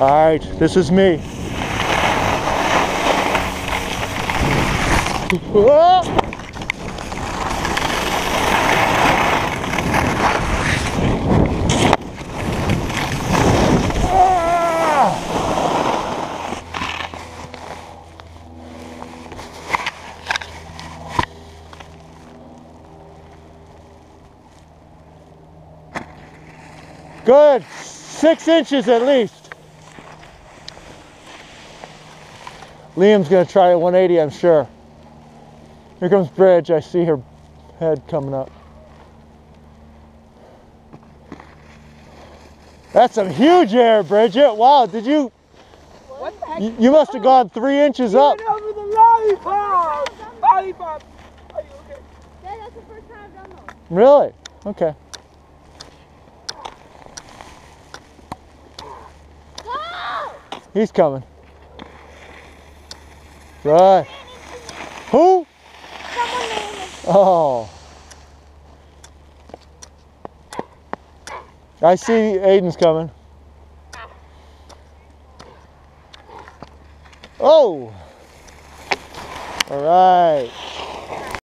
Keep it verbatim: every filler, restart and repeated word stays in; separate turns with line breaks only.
All right, this is me. Whoa! Good, six inches at least. Liam's gonna try a one eighty, I'm sure. Here comes Bridge, I see her head coming up. That's some huge air, Bridget. Wow, did you?
What the heck?
You, you must have gone three inches
you
up.
went over the lollipop! Lollipop! Are you okay?
Yeah, that's the first time I've done those.
Really? Okay.
Go!
He's coming. Right. Who?
Someone named
Oh. I see Aiden's coming. Oh. All right.